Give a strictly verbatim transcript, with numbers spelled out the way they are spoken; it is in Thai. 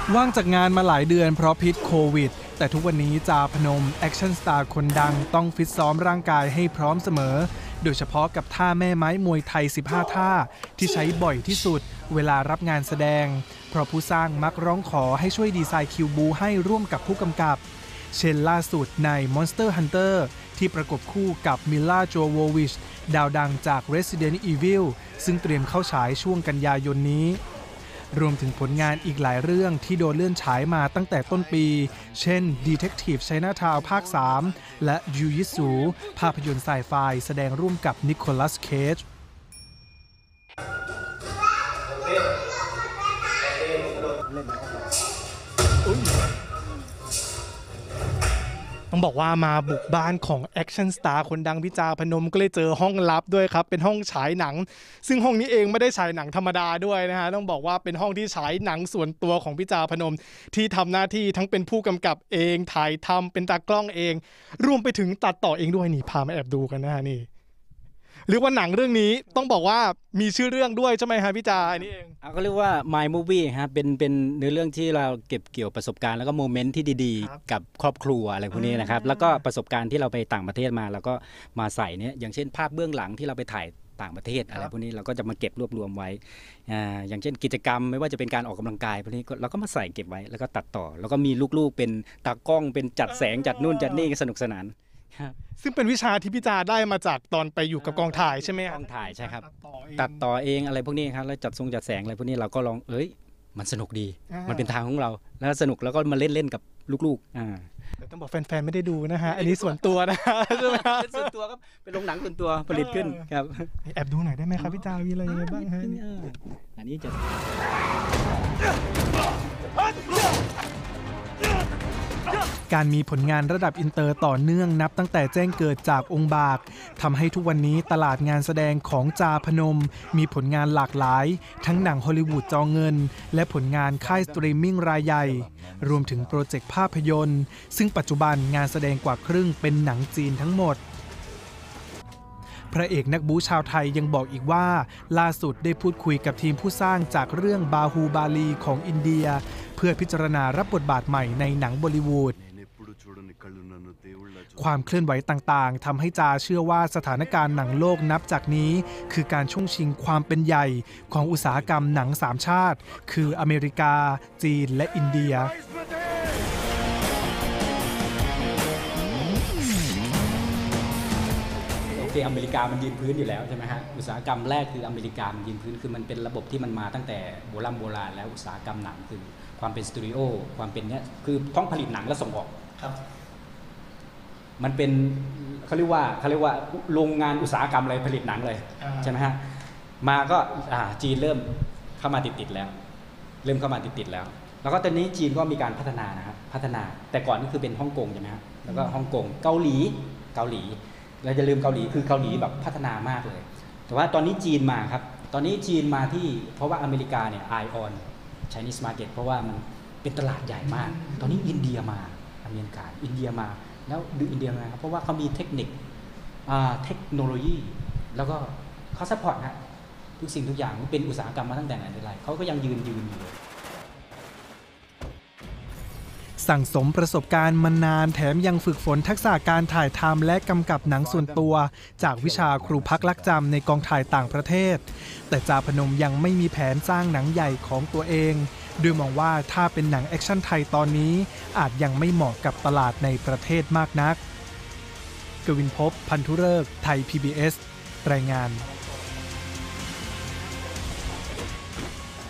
ว่างจากงานมาหลายเดือนเพราะพิษโควิดแต่ทุกวันนี้จาพนมแอคชั่นสตาร์คนดังต้องฟิตซ้อมร่างกายให้พร้อมเสมอโดยเฉพาะกับท่าแม่ไม้มวยไทยสิบห้าท่าที่ใช้บ่อยที่สุดเวลารับงานแสดงเพราะผู้สร้างมักร้องขอให้ช่วยดีไซน์คิวบูให้ร่วมกับผู้กำกับเช่นล่าสุดใน Monster Hunter ที่ประกบคู่กับมิลล่าโจโววิชดาวดังจาก Resident Evil ซึ่งเตรียมเข้าฉายช่วงกันยายนนี้รวมถึงผลงานอีกหลายเรื่องที่โดนเลื่อนฉายมาตั้งแต่ต้นปีเช่น Detective Chinatown ภาค สาม และ Jiu-Jitsu ภาพยนตร์ไซไฟแสดงร่วมกับนิโคลัส เคจต้องบอกว่ามาบุกบ้านของแอคชั่นสตาร์คนดังพี่จาพนมก็เลยเจอห้องลับด้วยครับเป็นห้องฉายหนังซึ่งห้องนี้เองไม่ได้ฉายหนังธรรมดาด้วยนะฮะต้องบอกว่าเป็นห้องที่ฉายหนังส่วนตัวของพี่จาพนมที่ทำหน้าที่ทั้งเป็นผู้กำกับเองถ่ายทำเป็นตากล้องเองรวมไปถึงตัดต่อเองด้วยนี่พามาแอบดูกันนะฮะนี่เรียกว่าหนังเรื่องนี้ต้องบอกว่ามีชื่อเรื่องด้วยใช่ไหมฮะพี่จาอันนี้เองก็เรียกว่า My Movie ครับเป็นเป็นเนื้อเรื่องที่เราเก็บเกี่ยวประสบการณ์แล้วก็โมเมนต์ที่ดีๆกับครอบครัวอะไรพวกนี้นะครับแล้วก็ประสบการณ์ที่เราไปต่างประเทศมาแล้วก็มาใส่เนี่ยอย่างเช่นภาพเบื้องหลังที่เราไปถ่ายต่างประเทศอะไรพวกนี้เราก็จะมาเก็บรวบรวมไว้อ่าอย่างเช่นกิจกรรมไม่ว่าจะเป็นการออกกำลังกายพวกนี้เราก็มาใส่เก็บไว้แล้วก็ตัดต่อแล้วก็มีลูกๆเป็นตากล้องเป็นจัดแสงจัดนู่นจัดนี่สนุกสนานซึ่งเป็นวิชาที่พี่จาได้มาจากตอนไปอยู่กับกองถ่ายใช่ไหมกองถ่ายใช่ครับตัดต่อเองอะไรพวกนี้ครับแล้วจัดทรงจัดแสงอะไรพวกนี้เราก็ลองเอ้ยมันสนุกดีมันเป็นทางของเราแล้วสนุกแล้วก็มาเล่นเล่นกับลูกๆอ่าต้องบอกแฟนๆไม่ได้ดูนะฮะอันนี้ส่วนตัวนะใช่ไหมเป็นส่วนตัวครับเป็นโรงหนังส่วนตัวผลิตขึ้นครับแอบดูหน่อยได้ไหมครับพี่จามีอะไรยังไงบ้างฮะอันนี้จะการมีผลงานระดับอินเตอร์ต่อเนื่องนับตั้งแต่แจ้งเกิดจากองค์บากทำให้ทุกวันนี้ตลาดงานแสดงของจาพนมมีผลงานหลากหลายทั้งหนังฮอลลีวูดจอเงินและผลงานค่ายสตรีมมิ่งรายใหญ่รวมถึงโปรเจกต์ภาพยนตร์ซึ่งปัจจุบันงานแสดงกว่าครึ่งเป็นหนังจีนทั้งหมดพระเอกนักบู๊ชาวไทยยังบอกอีกว่าล่าสุดได้พูดคุยกับทีมผู้สร้างจากเรื่องบาฮูบาลีของอินเดียเพื่อพิจารณารับบทบาทใหม่ในหนังบอลิวูดความเคลื่อนไหวต่างๆทำให้จาเชื่อว่าสถานการณ์หนังโลกนับจากนี้คือการช่วงชิงความเป็นใหญ่ของอุตสาหกรรมหนังสามชาติคืออเมริกาจีนและอินเดียคืออเมริกามันยืนพื้นอยู่แล้วใช่ไหมฮะอุตสาหกรรมแรกคืออเมริกามันยืนพื้นคือมันเป็นระบบที่มันมาตั้งแต่โบราณโบราณแล้วอุตสาหกรรมหนังคือความเป็นสตูดิโอความเป็นเนี้ยคือต้องผลิตหนังและส่งออกครับมันเป็นเขาเรียกว่าเขาเรียกว่าโรงงานอุตสาหกรรมเลยผลิตหนังเลยใช่ไหมฮะมาก็จีนเริ่มเข้ามาติดๆแล้วเริ่มเข้ามาติดๆแล้วแล้วก็ตอนนี้จีนก็มีการพัฒนานะครับพัฒนาแต่ก่อนนี่คือเป็นฮ่องกงใช่ไหมฮะแล้วก็ฮ่องกงเกาหลีเกาหลีเราจะลืมเกาหลีคือเกาหลีแบบพัฒนามากเลยแต่ว่าตอนนี้จีนมาครับตอนนี้จีนมาที่เพราะว่าอเมริกาเนี่ย Eye on Chinese market เพราะว่ามันเป็นตลาดใหญ่มากตอนนี้อินเดียมาอเมริกาอินเดียมาแล้วดูอินเดียมาครับเพราะว่าเขามีเทคนิคเทคโนโลยีแล้วก็เขาซัพพอร์ตนะทุกสิ่งทุกอย่างมันเป็นอุตสาหกรรมมาตั้งแต่ไหนแต่ไรเขาก็ยังยืนยืนอยู่สั่งสมประสบการณ์มานานแถมยังฝึกฝนทักษะการถ่ายทำและกำกับหนังส่วนตัวจากวิชาครูพักลักจำในกองถ่ายต่างประเทศแต่จาพนมยังไม่มีแผนสร้างหนังใหญ่ของตัวเองโดยมองว่าถ้าเป็นหนังแอคชั่นไทยตอนนี้อาจยังไม่เหมาะกับตลาดในประเทศมากนักกวินภพ พันธุฤกษ์ ไทย พี บี เอส รายงาน